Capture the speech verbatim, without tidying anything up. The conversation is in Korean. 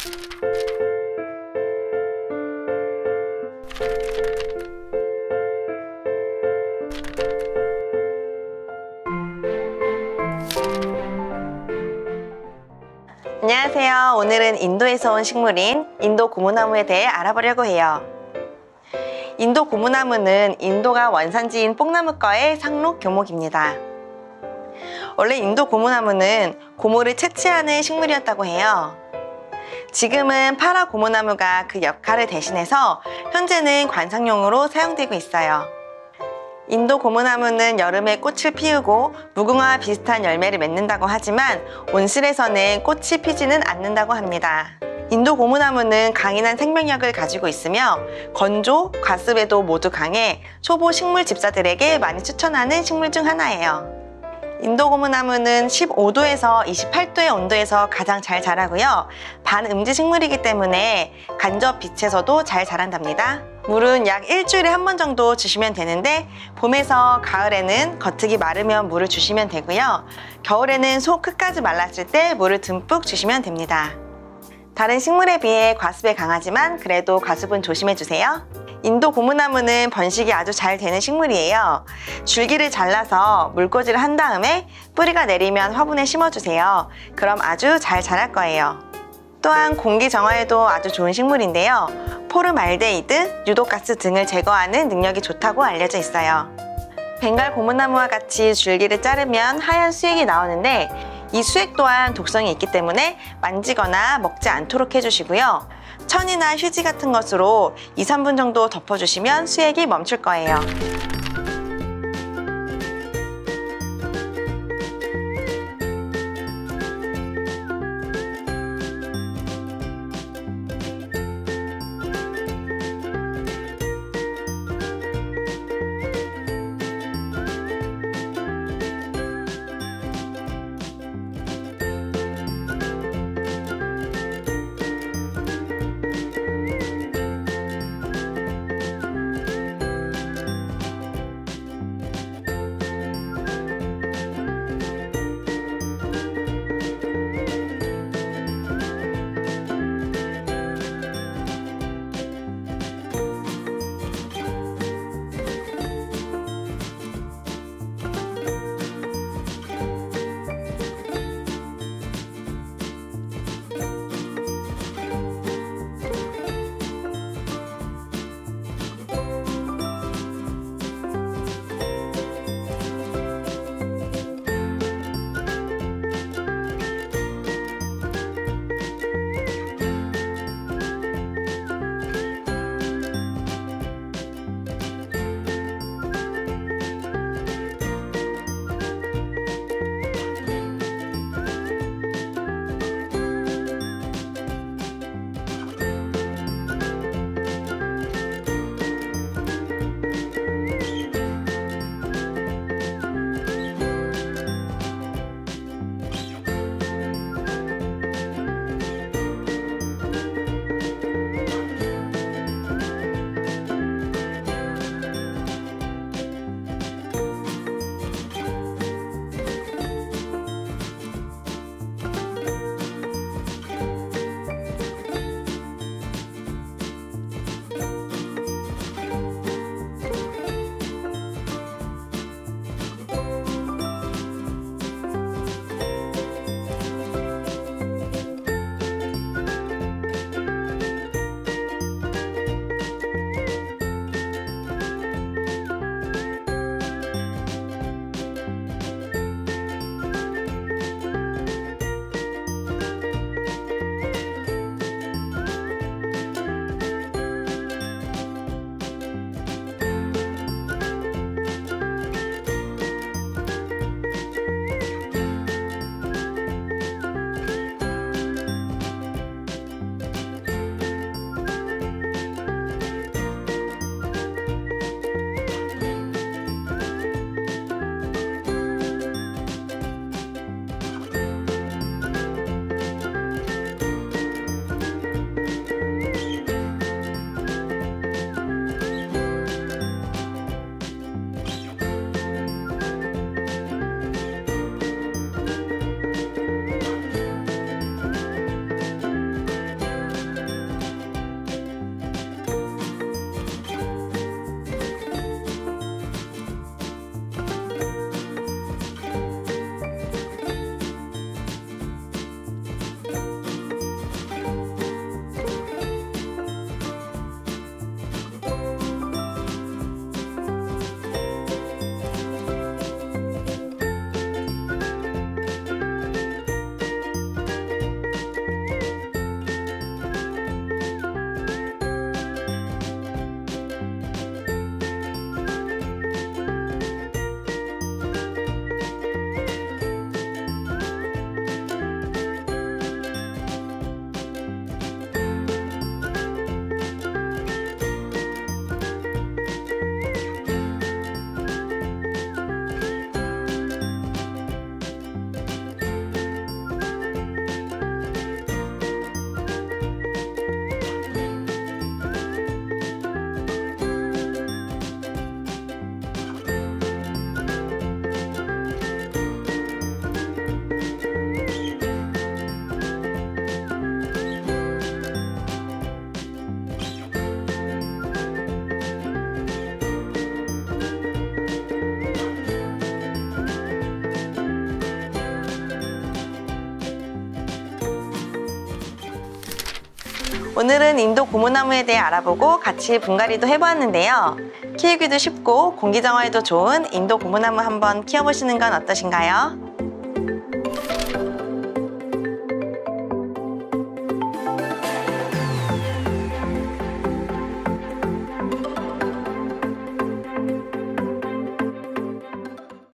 안녕하세요. 오늘은 인도에서 온 식물인 인도고무나무에 대해 알아보려고 해요. 인도고무나무는 인도가 원산지인 뽕나무과의 상록 교목입니다. 원래 인도고무나무는 고무를 채취하는 식물이었다고 해요. 지금은 파라고무나무가 그 역할을 대신해서 현재는 관상용으로 사용되고 있어요. 인도고무나무는 여름에 꽃을 피우고 무궁화와 비슷한 열매를 맺는다고 하지만 온실에서는 꽃이 피지는 않는다고 합니다. 인도고무나무는 강인한 생명력을 가지고 있으며 건조, 과습에도 모두 강해 초보 식물 집사들에게 많이 추천하는 식물 중 하나예요. 인도고무나무는 십오 도에서 이십팔 도의 온도에서 가장 잘 자라고요. 반음지 식물이기 때문에 간접 빛에서도 잘 자란답니다. 물은 약 일주일에 한 번 정도 주시면 되는데 봄에서 가을에는 겉흙이 마르면 물을 주시면 되고요. 겨울에는 속 끝까지 말랐을 때 물을 듬뿍 주시면 됩니다. 다른 식물에 비해 과습에 강하지만 그래도 과습은 조심해주세요. 인도고무나무는 번식이 아주 잘 되는 식물이에요. 줄기를 잘라서 물꽂이를 한 다음에 뿌리가 내리면 화분에 심어주세요. 그럼 아주 잘 자랄 거예요. 또한 공기정화에도 아주 좋은 식물인데요. 포름알데히드, 유독가스 등을 제거하는 능력이 좋다고 알려져 있어요. 벵갈 고무나무와 같이 줄기를 자르면 하얀 수액이 나오는데 이 수액 또한 독성이 있기 때문에 만지거나 먹지 않도록 해주시고요. 천이나 휴지 같은 것으로 이, 삼 분 정도 덮어주시면 수액이 멈출 거예요. 오늘은 인도고무나무에 대해 알아보고 같이 분갈이도 해보았는데요. 키우기도 쉽고 공기정화에도 좋은 인도고무나무 한번 키워보시는 건 어떠신가요?